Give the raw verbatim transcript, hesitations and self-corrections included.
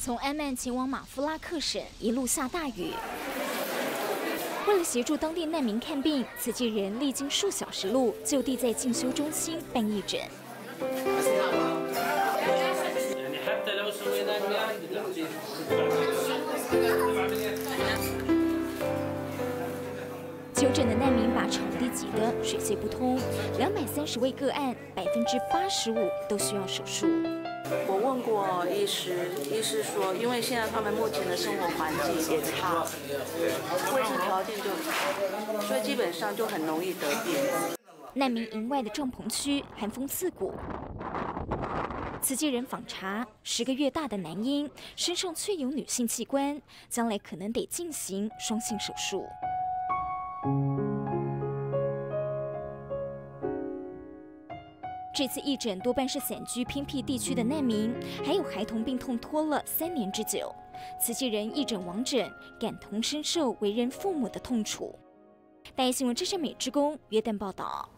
从安曼前往马夫拉克省，一路下大雨。为了协助当地难民看病，慈济人历经数小时路，就地在进修中心办义诊。就诊的难民把场地挤得水泄不通，两百三十位个案，百分之八十五都需要手术。 我问过医师，医师说，因为现在他们目前的生活环境也差，卫生条件就差，所以基本上就很容易得病。 难民营外的帐篷区寒风刺骨，慈济人访查，十个月大的男婴身上却有女性器官，将来可能得进行双性手术。这次义诊多半是散居偏僻地区的难民，还有孩童病痛拖了三年之久。慈济人义诊往诊，感同身受为人父母的痛楚。大爱新闻，这是美之公约旦报道。